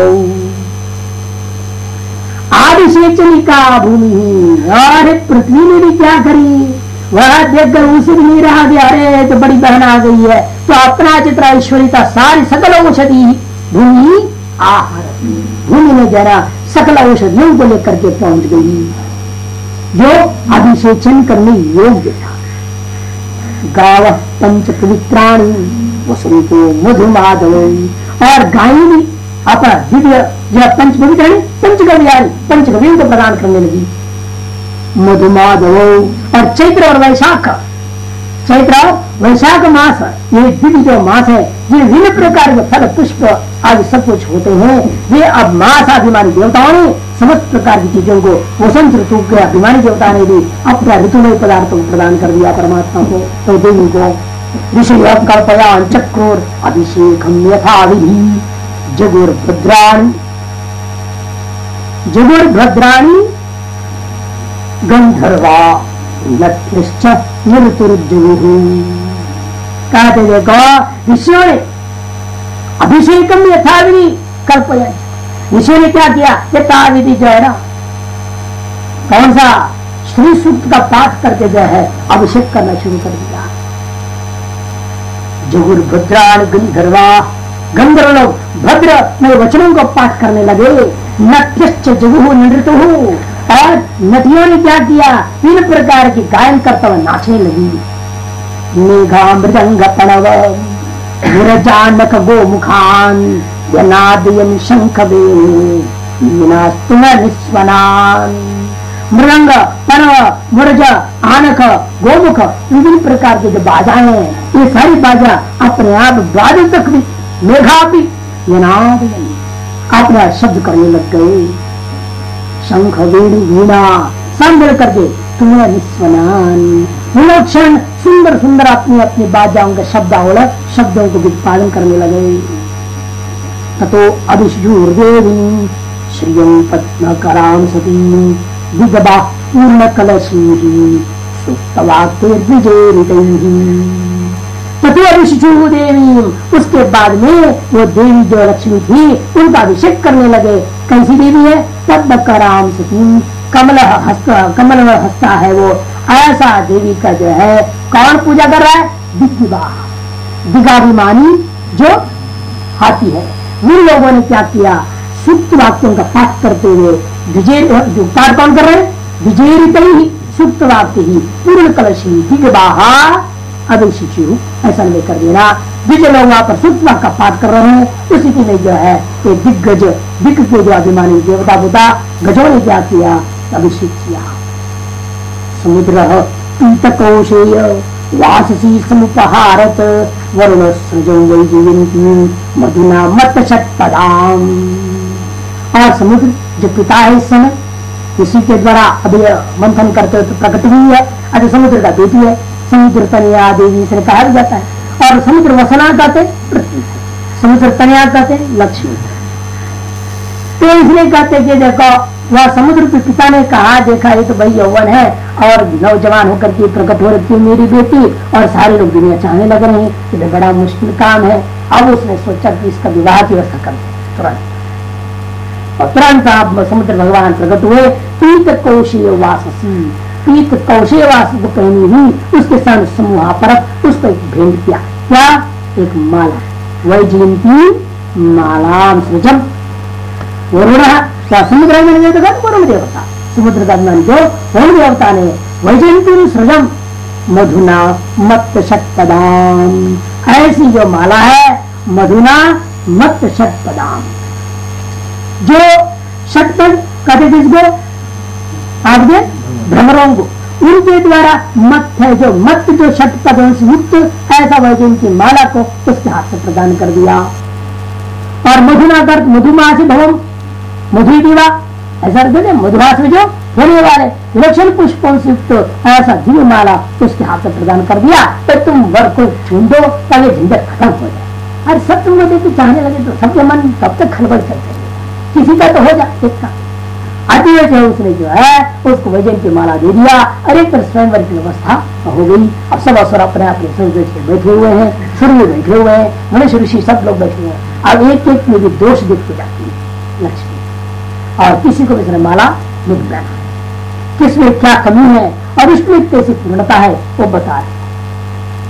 Speaker 1: आभिषेक चनिका भूमि, और पृथ्वी ने भी क्या करी, वह देखकर उसे भी नहीं रहा गया, अरे तो बड़ी बहन आ गई है, तो अपना चित्रा ईश्वरीता सारी सकल औषधि भूमि आहार, भूमि में जरा सकल औषधियों को लेकर के पहुंच गई जो अभिषेचन करने योग्य था। गाव पंच पवित्राणी वसंतो मधुमाधव, और गाय भी अपना दिव्य यह पंच पवित्राणी पंचगव्याणी पंचगव्यों को प्रदान करने लगी। मधुमाधव और चैत्र और वैशाख, चैत्र वैशाख मास ये दिव्य जो मास है, ये विभिन्न प्रकार के फल पुष्प आदि सब कुछ होते हैं, वे अब मासाभिमानी देवताओं ने समस्त प्रकार की चीजों को वसंत ऋतु के अभिमानी देवता ने भी अपना ऋतुमय पदार्थों को प्रदान कर दिया परमात्मा को, तो देवी को। ऋषि कल्पयान चक्रोर अभिषेकम यथा विधि जगुर भद्राणी, जगुर भद्राणी गंधर्वा कहते देखो ऋषियों ने अभिषेकम यथाविधि कल्पया, ऋषियों ने क्या किया, यथाविधि जो है ना, कौन सा श्री सूक्त का पाठ करके जो है अभिषेक करना शुरू कर दिया। जगुर भद्राण गंधर्वा, गंधर्व लोग भद्र में वचनों को पाठ करने लगे। नृत्य जगुहु नृत्य, और नदियों ने क्या किया, तीन प्रकार की गायन करता हुआ नाचने लगी। मेघा मृदंग प्रणव विरजानक गोमुखान यनादयन शंख निस्वनान। मृदंग प्रणव मुरज आनक गोमुख विभिन्न प्रकार के जो बाजाएं हैं, ये सारी बाजा अपने आप द्वादश तक भी मेघा भी यनादयन अपना शब्द करने लग गए। शंख वेणु वीणा सब मिल करके तुम्हें निस्वनान, विलक्षण सुंदर सुंदर अपनी अपनी बाजाओं के शब्दावल शब्दों को उत्पादन करने लगे। ततो अभिषुर्देवी श्रियं पद्मकरां सती विगबा पूर्ण कलशी सुप्तवाक्यर्विजेरितैः। ततो अभिषुचु देवी, उसके बाद में वो देवी जो लक्ष्मी थी उनका अभिषेक करने लगे। कैसी देवी है, पद्मकरां सती, कमल हस्त, कमल हस्ता है वो, ऐसा देवी का जो है कौन पूजा कर रहा है, दिग्विवा, दिगाभिमानी जो हाथी है। उन लोगों ने क्या किया, सूक्त वाक्यों का पाठ करते हुए विजय, जो पाठ कौन कर रहे हैं, विजयरित ही सूक्त वाक्य ही पूर्ण कलशी दिग्वाहा अभिषिचु, ऐसा लेकर देना। विजय लोग वहां पर सूक्त वाक्य का पाठ कर रहे हैं, उसी के लिए जो है ये दिग्गज, दिग्ग के जो अभिमानी देवता बुता गजों ने क्या किया, अभिषेक किया। समुद्र पीतकोशेय वाससी समुपहारत वरुण सृजं वैजयंती मधुना मत षट्पदाम। और समुद्र जो पिता है इस समय, इसी के द्वारा अभी मंथन करते तो प्रकट हुई है, अभी समुद्र का बेटी है, समुद्र तनया देवी से कहा जाता है। और समुद्र वसना कहते पृथ्वी, समुद्र तनया कहते लक्ष्मी। तो इसलिए कहते कि देखो वह समुद्र के पिता ने कहा, देखा ये तो भाई यौवन है और नौजवान होकर के प्रकट हो रही है मेरी बेटी, और सारे लोग दुनिया चाहने लग रहे हैं, तो बड़ा मुश्किल काम है। अब उसने सोचा कि इसका विवाह की व्यवस्था कर दे तुरंत, और तुरंत आप समुद्र भगवान प्रकट हुए। पीत कौशीय वासी, पीत कौशीय वास को पहनी हुई उसके साथ समूह परत उसको एक भेंट किया, क्या, एक माला, वैजयंती माला सृजम। वरुण समुद्र में वरुण देवता, समुद्र का ज्ञान जो वरुण देवता ने वैजयंती सृजम मधुना मत षट्पदाम, ऐसी जो माला है मधुना मत षट्पदाम, जो षटपद कहते जिसको आपके भ्रमरों को, उनके द्वारा मत है जो मत जो षटपदों से युक्त ऐसा वैजयंती माला को उसके हाथ से प्रदान कर दिया। और मधुना कर मधुमा से भवम मधुरी दीवा, ऐसा कहते मधुरास में जो होने वाले विलक्षण पुष्पों से युक्त ऐसा दिव्य माला उसके हाथ से प्रदान कर दिया। तो तुम वर को चुन दो ताकि झंझट खत्म हो जाए। और सब तुम लोग देखिए चाहने लगे तो सबके मन तब तक खलबल चलते, किसी का तो हो जाए एक का अति है, उसने जो है उसको वैजयंती माला दे दिया। और एक स्वयंवर की व्यवस्था हो गई। अब सब असुर अपने अपने स्वयं बैठे हुए हैं, सूर्य बैठे हुए हैं, मनुष्य ऋषि सब लोग बैठे हुए हैं। अब एक एक में भी दोष देखते जाती है लक्ष्मी, और किसी को भी माला मिल जाना, किसमें क्या कमी है और इसमें कैसी पूर्णता है वो बता रहे।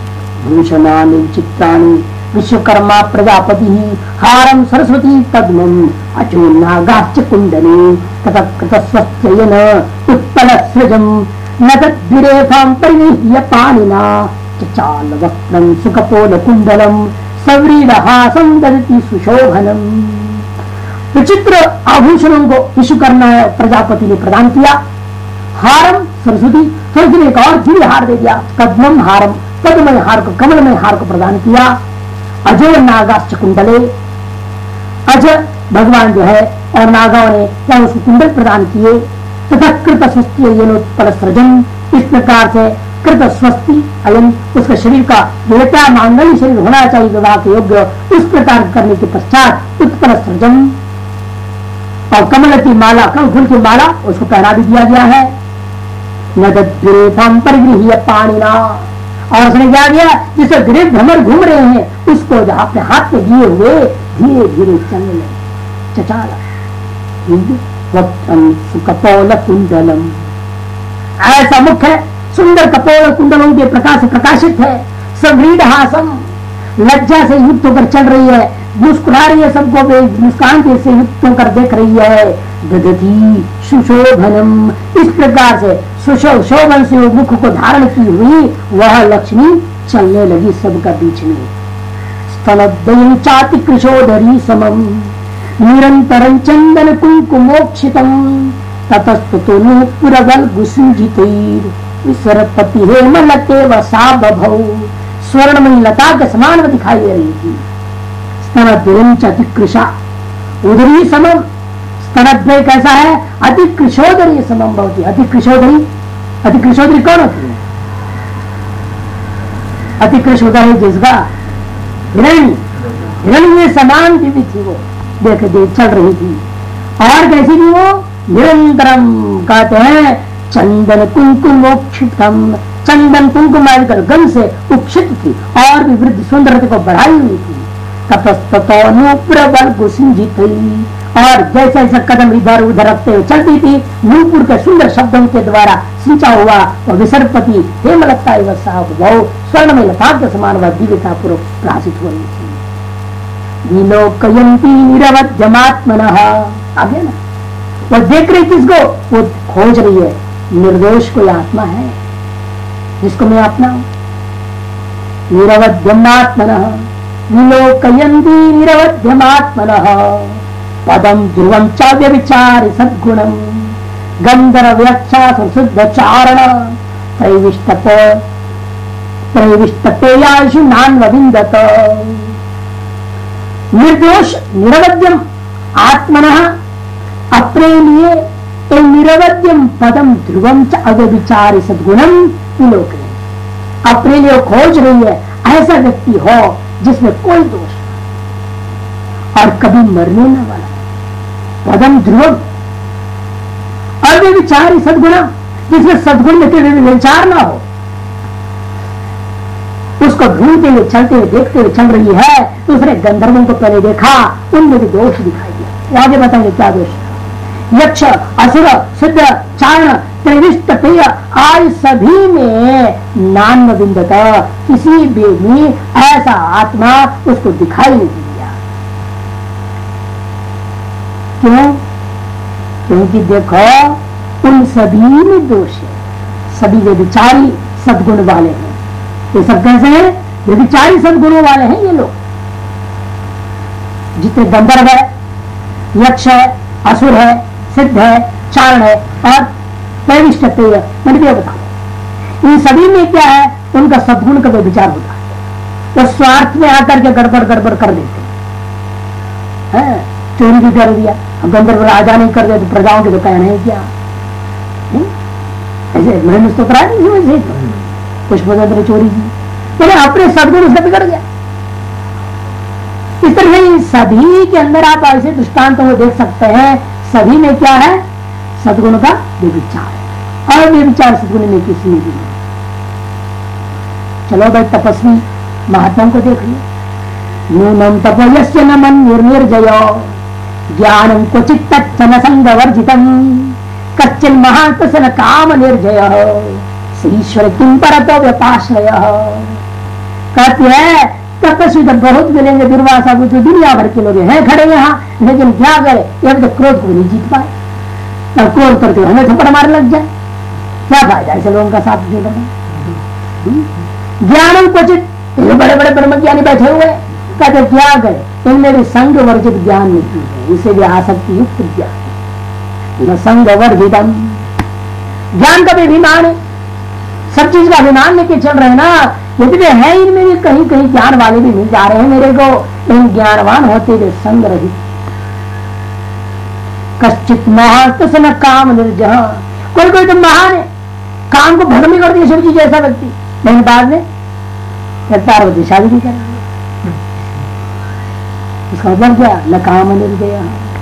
Speaker 1: भूषणानि चित्राणि विश्वकर्मा प्रजापति हारम सरस्वती पद्मम अचो नागाश्च कुंडले ततकृतस्वस्त्ययन उत्पल सृजम नदद्विरेफां परिनिह्य पाणिना चाल वक्त्रं सुकपोल कुंडलम सव्रीडहासं ददति सुशोभनम। विचित्र आभूषणों को विश्वकर्मा प्रजापति ने प्रदान किया। हारम सरस्वती, सरस्वती ने एक और दिव्य हार दे दिया। पद्मम हारम, पद्मय हार को, कमलमय हार को प्रदान किया। अजो नागाश्च कुंडले, अज भगवान जो है और नागाओं ने क्या उसको कुंडल प्रदान किए। तथा कृत स्वस्ति अयनोत्पल सृजन, इस प्रकार से कृत स्वस्ति अयन उसका शरीर का देवता मांगल्य शरीर होना चाहिए विवाह के योग्य, उस प्रकार करने के पश्चात उत्पल सृजन और कमल की माला, कमल फूल की माला उसको पहना भी दिया गया है। नदद्विरेफां परिगृह्य पाणिना, और उसने क्या किया, जिसे गृह भ्रमर घूम रहे हैं उसको जो अपने हाथ में दिए हुए धीरे धीरे चलने लगे। चचाला वक्त्रं सुकपोल कुंडलम, ऐसा मुख है, सुंदर कपोल कुंडलों के प्रकाश से प्रकाशित है। सव्रीडहासम, लज्जा से युक्त होकर चल रही है, मुस्कुरा रही है, सबको मुस्कान से युक्त होकर देख रही है। ददति सुशोभनम, इस प्रकार से सुशोभ शोभन से मुख को धारण की हुई वह लक्ष्मी चलने लगी सबका बीच में। स्तनद्वयं चाति कृशोधरी समम निरंतरं चंदन कुंकुमोक्षितम ततस्ततो नूपुरवल गुसुजितैर विसरपति हेमलते वसा बभौ, स्वर्णमयी लता के समान में दिखाई दे रही थी। स्तनद्वयं चाति कृशा उदरी समम, स्तनद्वय कैसा है, अति कृशोदरी समम भवति। अति कृशोदरी, अति कृशोदरी कौन होती है? अति कृशोदरी जिसका हिरण, हिरण में समान दिव्य थी वो, देख देख चल रही थी। और कैसी थी वो? निरंतरम कहते हैं चंदन कुंकुमोक्षितम, चंदन कुंकुम आदि गंध से उक्षित थी और भी वृद्धि सुंदरता को बढ़ाई हुई थी। तपस्ततो नूपुरवल गुसुजितैर, और जैसे जैसे कदम इधर उधर रखते हुए चलती थी, नूपुर के सुंदर शब्दों के द्वारा सिंचा हुआ वह विसर्पति हेमलता एवं साहब स्वर्णमय लता के समान वह दिव्यता पूर्वक प्रकाशित हो रही थी। विलोकयन्ती निरवध्यमात्मनः, आगे ना वो देख रही किसको, वो खोज रही है निर्दोष कोई आत्मा है जिसको मैं अपना हूं। निरवध्यमात्मनः विलोकयन्ती निरवध्यमात्मनः पदम ध्रुवं च व्यभिचारि सद्गुणं गंधर्व्यक्षा सुशुद्ध चारण त्रैविष्टप त्रैविष्टपेयाशु नान्वविन्दत। निर्दोष निरवध्यम आत्मनः, अपने लिए तो निरवध्यम पदम ध्रुवम च अव्यभिचारि सद्गुणं विलोकयन्, अपने लिए खोज रही है ऐसा व्यक्ति हो जिसमें कोई दोष और कभी मरने न वाला। पदम ध्रुवम अव्यभिचारी सद्गुण, जिसमें सद्गुण में कोई विचार ना हो, उसको ढूंढते हुए चलते हुए देखते हुए चल रही है। तो उसने गंधर्वों को पहले देखा, उनमें भी दोष दिखाई दिया। वो आगे बताएंगे क्या दोष। यक्ष, असुर, सिद्ध, चारण, त्रिविष्ट पेय आज सभी में नान्व विन्दत, किसी भी में ऐसा आत्मा उसको दिखाई नहीं दिया। क्यों? क्योंकि देखो उन सभी में दोष है, सभी वे विचारी सद्गुण वाले हैं। ये सब कैसे हैं? वे विचारी सद्गुणों वाले हैं ये लोग। जितने गंधर्व है, यक्ष है, असुर है, सिद्ध है, चारण है और पैविष्ट पेय, मैंने क्या बताओ, इन सभी में क्या है? उनका सद्गुण का विचार होता है। वो स्वार्थ में आकर के गड़बड़ गड़बड़ कर देते हैं। चोरी भी कर दिया, अब गंधर्व राजा नहीं कर दिया तो प्रजाओं के तो कहना है क्या? ऐसे मैंने तो करा नहीं वैसे पुष्पचंद्र चोरी की, तो अपने सद्गुण उसका बिगड़ गया। इस तरह से सभी के अंदर आप ऐसे दृष्टांत वो देख सकते हैं। सभी में क्या है? सद्गुण का व्यभिचार, और व्यभिचार सद्गुण में किसी में भी नहीं। चलो भाई तपस्वी महात्माओं को देख लिया। नूनम तपोयस्य न मन्युर्निर्जयो ज्ञानम क्वचित् तच्चन संगवर्जितम कच्चिन् महात्मसन काम निर्जय श्रीश्वर किं परतो व्यपाश्रय। कहती है तपस्वी तो बहुत मिलेंगे, दुर्वासा को तो दुनिया भर के लोग हैं खड़े यहाँ, लेकिन क्या करे एक तो क्रोध को नहीं जीत पाए, और क्रोध करके हमें थप्पड़ मारने लग जाए, क्या फायदा ऐसे लोगों का साथ नहीं बना। ज्ञानम क्वचित, ये बड़े बड़े ब्रह्मज्ञानी बैठे हुए कहते क्या करे, इनमें भी संग वर्जित ज्ञान नहीं है, इसे भी आसक्ति युक्त ज्ञान, संग वर्जितम, ज्ञान का भी अभिमान है, सब चीज का अभिमान लेके चल रहे ना, यदि वे है इनमें भी कहीं कहीं ज्ञान वाले भी मिल जा रहे हैं मेरे को, लेकिन ज्ञानवान होते हुए संग रहित। कश्चित महान न काम निर्जह, कोई कोई तो महान है, काम को भ्रम ही कर दिया शिव जी जैसा व्यक्ति, लेकिन बाद में पार्वती शादी भी करेंगे, इसका मतलब क्या, न काम निर्जय।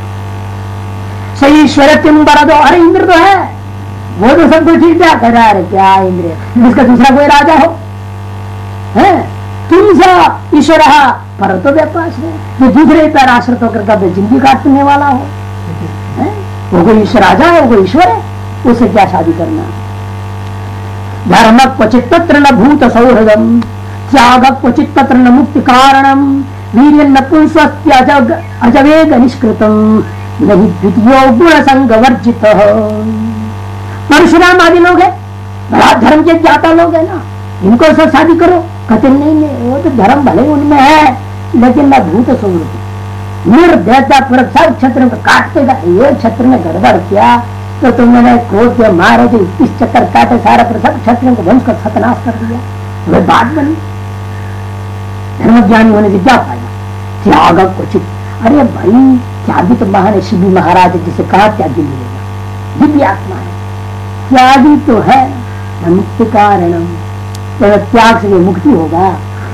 Speaker 1: सही ईश्वर तुम बड़ा दो, अरे इंद्र तो है, वो तो सब कुछ ठीक ठाक कर रहा है, क्या इंद्र, इसका दूसरा कोई राजा हो है, तुम सा ईश्वर पर तो व्यापार है, जो दूसरे पर आश्रित होकर कभी जिंदगी काटने वाला हो है? वो कोई ईश्वर राजा है, वो कोई ईश्वर है, उससे क्या शादी करना। धर्म क्वचित तत्र न भूत सौहृदम, त्याग क्वचित तत्र न मुक्ति कारणम, वीर्य न पुंस्वस्य अजवेग निष्कृतम, नहीं द्वितीयो गुण संग वर्जित। परशुराम आदि लोग है, बड़ा धर्म के ज्ञाता लोग है ना, इनको सब शादी करो, कहते नहीं नहीं वो तो धर्म भले उनमें है, लेकिन मैं भूत सौहृद, निर्दयता पूर्वक सब क्षत्र को काटते जाए, ये क्षत्र में गड़बड़ किया तो तुमने क्रोध के मारे जो इक्कीस चक्कर काटे सारा पर सब क्षत्रियों को वंश का सतनाश कर दिया, वह बात बनी। धर्म ज्ञानी होने से क्या फायदा, त्याग क्वचित, अरे भाई त्यागी तो महान है, शिवी महाराज जिसे कहा त्यागी मिलेगा, दिव्य आत्मा है, त्यागी तो है मुक्ति कारणम, तो त्याग से मुक्ति होगा।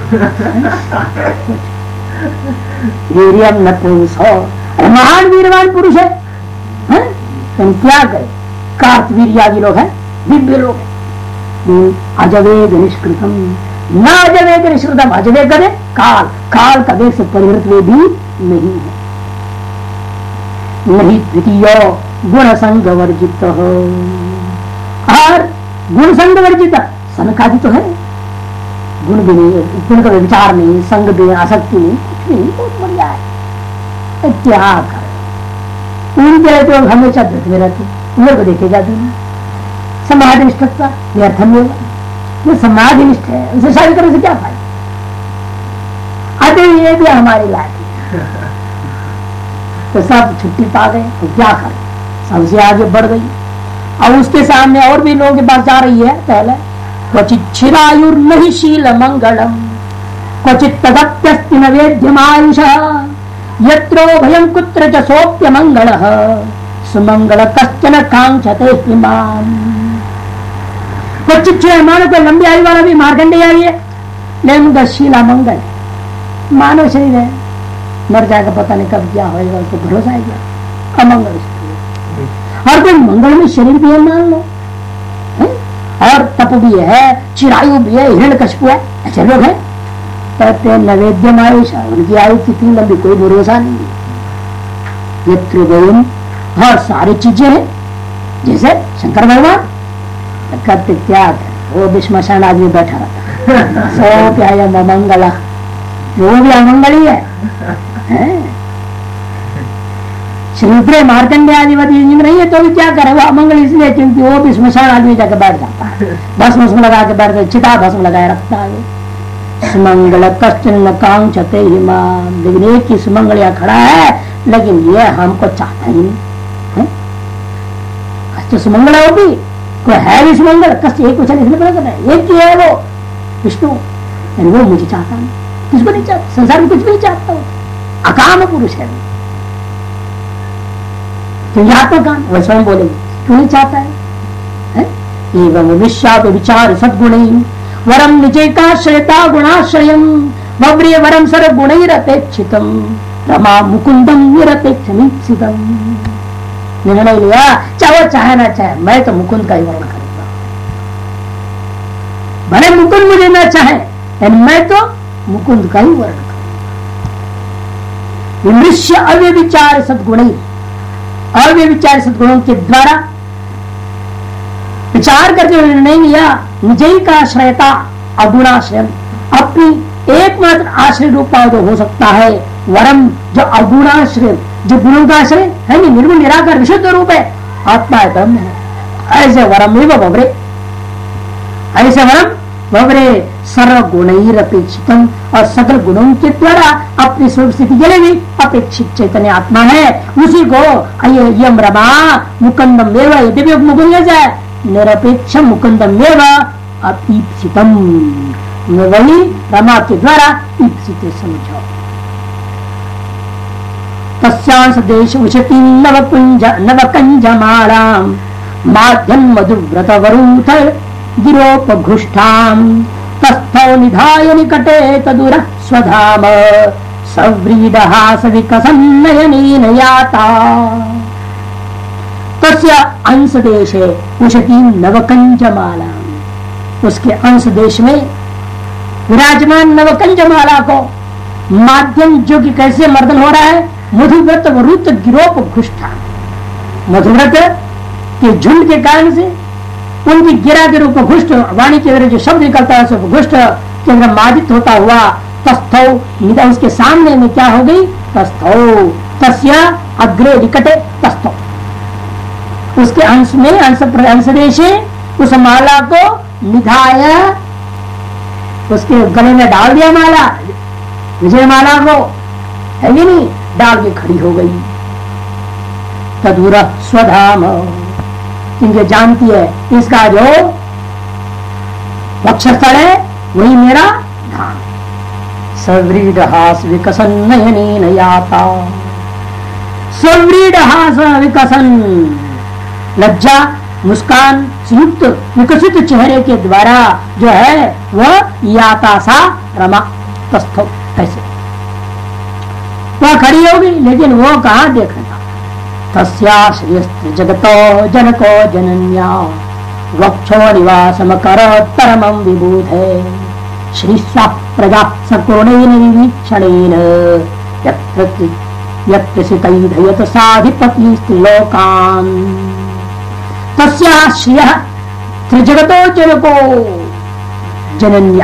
Speaker 1: वीर्यम न पुरुष हो, अरे महान वीरवान पुरुष है, है? तुम क्या करे, कार्तवीर्य आदि लोग हैं, दिव्य लोग हैं, अजवेग निष्कृतम, न अजवेग निष्कृतम, अजवेग करे काल, काल का वेग से परिवृत वे भी नहीं है, नहीं द्वितीय गुण संग वर्जित हो, और गुण संग वर्जित, सनकादि तो है, गुण भी नहीं, गुण का विचार नहीं, संग भी, आसक्ति नहीं, कुछ भी नहीं, बहुत बढ़िया है, क्या कर उनके तो हमेशा धृत में रहते, उन्हें को देखे जाते हैं, समाधि निष्ठता व्यर्थ नहीं होगा, जो समाधि निष्ठ है उसे शादी करने से क्या फायदा, अरे ये भी हमारी लाठी तो सब छुट्टी पा गए, तो क्या करें, सबसे आगे बढ़ गई, और उसके सामने और भी लोगों के पास जा रही है, पहले क्वचित चिरायुर नहीं शील मंगलम, क्वचित तदप्यस्ति न वेद्यमायुष, यत्रो भयं कुत्र च सोप्य मंगलः, सुमंगल कश्चन कांक्षते इमाम। क्वचित मानो तो लंबी आयु वाला भी मार्कंडेय आई है, लेकिन उनका शीला मंगल, मानव शरीर है, मर जाएगा पता नहीं कब क्या होएगा, उसको भरोसा है क्या, अमंगल शरीर, और कोई मंगल में शरीर भी है मान लो, और तप भी है, चिरायु भी है, हिरण्यकशिपु है, ऐसे लोग हैं, कहते हैं नवेद्यम आयुष, उनकी आयु कितनी लंबी कोई भरोसा नहीं है, त्रिगुण और सारी चीजें हैं, जैसे शंकर भगवान कहते क्या कर, वो विश्मशान आदमी बैठा रहता सो क्या अमंगला, वो भी अमंगल ही है, है? श्रीद्रे मार्कंडे आदिवादी नहीं है तो भी क्या करे, वो अमंगल इसलिए क्योंकि वो भी स्मशान आदमी जाकर बैठ जाता है, भस्म भस्म लगा के बैठ जाता, चिता भस्म लगाए रखता है, सुमंगल कश्चन कांक्षते हिमाम, लेकिन एक ही सुमंगल यहाँ खड़ा है, लेकिन ये हमको चाहता ही नहीं है, कष्ट सुमंगल है, वो भी कोई है भी सुमंगल, कष्ट एक कुछ इसलिए बना करना है, एक ही है वो विष्णु, वो मुझे चाहता नहीं, किसको नहीं चाहता, संसार में कुछ भी नहीं चाहता, अकाम पुरुष है, क्योंकि आत्मकाम, वह स्वयं बोलेंगे क्यों नहीं चाहता है, एवं विश्वाप विचार सदगुण वरम निचेकाश्रयता गुणाश्रयम वब्रिय वरम सर्व गुणैरपेक्षितम रमा मुकुंदम निरपेक्षमीप्सितम। निर्णय लिया, चाहे वो चाहे ना चाहे, मैं तो मुकुंद का ही वर्ण करूंगा, भले मुकुंद मुझे ना चाहे, लेकिन मैं तो मुकुंद का ही वर्ण करूंगा। विमृश्य अव्यविचार सद्गुण, अव्यविचार सद्गुणों के द्वारा विचार करके निर्णय लिया, निजई का आश्रयता अगुणाश्रय, अपनी एकमात्र आश्रय रूप जो हो सकता है वरम, जो अगुणाश्रय, जो गुणों का आश्रय है नहीं, निर्गुण निराकार विशुद्ध रूप है, आत्मा है, ब्रह्म है, ऐसे वरम ही ववरे, ऐसे वरम ववरे सर्व गुण अपेक्षितम, और सकल गुणों के द्वारा अपनी स्वरूप स्थिति के लिए भी अपेक्षित चैतन्य आत्मा है, उसी को यम रमा मुकुंदम एव, यद्यपि मुकुंद है निरपेक्ष मुकुंदम एव अपीप्सितम, वही रमा के द्वारा ईप्सित समझो। तस्यांश देश उशती नवकुंज नवकंजमालाम माध्यम मधुव्रत वरूथ गिरोपघुष्ठाम तस्थौ निधाय निकटे तदुर स्वधाम सव्रीडहास विकसन्नयनेन याता। तस्य अंश देश उशती नवकंजमाला, उसके अंश देश में विराजमान नवकंजमाला को माध्यम, जो कि कैसे मर्दन हो रहा है, मधुव्रत वरुत गिरोप घुष्ठा, मधुव्रत के झुंड के कारण से उनकी गिरा के रूप घुष्ट वाणी के जो शब्द निकलता है घुष्ट के अंदर मादित होता हुआ तस्थौ, उसके सामने में क्या हो गई, तस्थौ तस्य अग्रे निकटे तस्थौ, उसके अंश में अंश अंशदेश उस माला को निधाय, उसके गले में डाल दिया माला, विजय माला को है कि नहीं, डाल के खड़ी हो गई। तदूर स्वधाम, क्योंकि जानती है इसका जो वक्षस्थल है वही मेरा धाम। सव्रीडहास विकसन नयनेन याता, सव्रीडहास विकसन, लज्जा मुस्कान युक्त विकसित चेहरे के द्वारा जो है वह याता सा रमा तस्थो, ऐसे वह खड़ी होगी, लेकिन वो कहाँ देखा, तस्याश्रियस्त्र जगतो जनको जनन्या वक्षो निवासम करोत्तरमं विबुधे श्रीस्वा प्रजा सकुर्णेन विवीक्षणेन यत्र सितैधयत साधिपति स्त्रीलोकान्। तस्याश्रियः त्रिजगतो जनको जनन्या,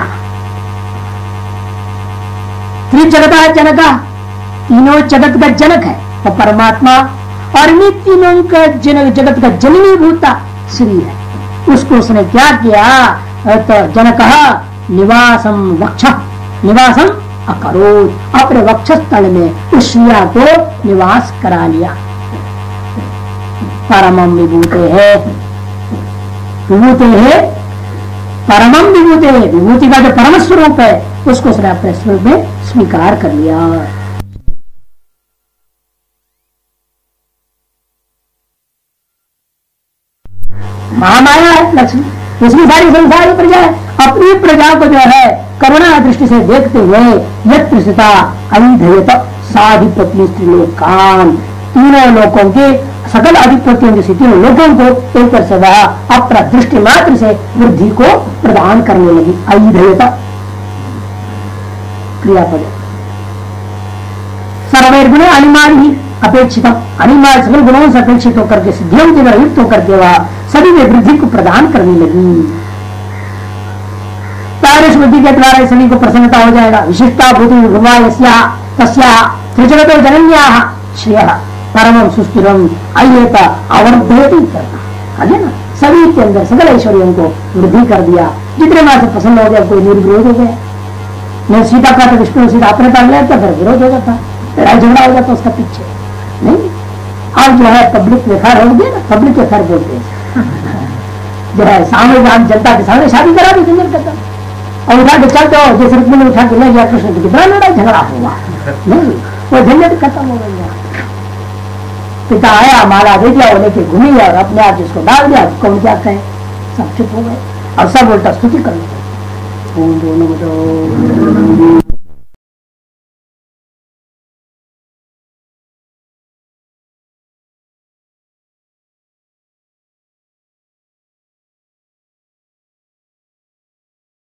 Speaker 1: त्रिजगता जनका, तीनों जगत का जनक है वो परमात्मा, और इन तीनों का जनक, जगत का जननी भूता श्री है, उसको उसने क्या किया, तो जनक निवासम वक्ष निवासम अकरोत, अपने वक्षस्थल में उस श्रिया को निवास करा लिया। परमम विभूते है, विभूते है परमम विभूते है, विभूति का जो परम स्वरूप है उसको उसने अपने स्वरूप में स्वीकार कर लिया। महामाया है लक्ष्मी, इसमें सारी संसारी प्रजा है, अपनी प्रजा को जो है करुणा दृष्टि से देखते हुए यत्र स्थिता अविधेयत साधिपति स्त्रीलोकान, तीनों लोगों के सकल अधिपतियों की स्थिति लोगों को एक से वह अपना दृष्टि मात्र से वृद्धि को प्रदान करने लगी। अविधेयता क्रियापद, सर्वैर्गुण अनिमार ही अपेक्षित, अनिमार सकल गुणों से अपेक्षित होकर के सिद्धियों के द्वारा युक्त होकर के वह सभी में वृद्धि को प्रदान करने लगी। तारस बुद्धि के द्वारा सभी को प्रसन्नता हो जाएगा। विशिष्टा भूति तस्या त्रिजगतो जनन्या श्रेय परमम सुस्थिरम अयेत आवर्धयति करना है ना, सभी के अंदर सकल ऐश्वर्यों को वृद्धि कर दिया। जितने मां से प्रसन्न हो गया कोई निर्विरोध हो गया। मैं सीता का तो विष्णु सीता अपने पास ले तो फिर विरोध हो जाता, लड़ाई झगड़ा हो जाता उसका पीछे नहीं। अब जो है पब्लिक में खैर हो गया ना, पब्लिक के खैर बोलते हैं जो है सामने आम जनता के सामने शादी करा दी जंगल करता और उठा के चलते हो जैसे रुक्मिणी उठा के ले गया कृष्ण की कितना लड़ाई झगड़ा हुआ नहीं, वो झंझट खत्म हो गया। पिता आया माला दे दिया, वो लेके घूमी और अपने आप जिसको डाल दिया, कौन क्या कहे, सब चुप हो गए और सब उल्टा स्तुति करने लगे।